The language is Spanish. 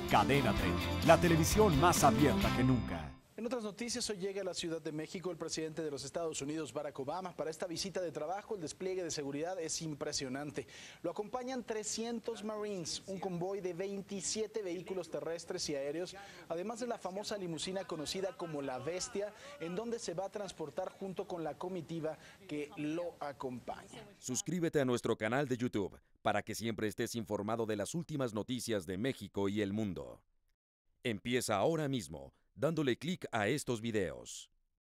Cadena 30, la televisión más abierta que nunca. En otras noticias, hoy llega a la Ciudad de México el presidente de los Estados Unidos, Barack Obama. Para esta visita de trabajo, el despliegue de seguridad es impresionante. Lo acompañan 300 Marines, un convoy de 27 vehículos terrestres y aéreos, además de la famosa limusina conocida como La Bestia, en donde se va a transportar junto con la comitiva que lo acompaña. Suscríbete a nuestro canal de YouTube para que siempre estés informado de las últimas noticias de México y el mundo. Empieza ahora mismo, dándole clic a estos videos.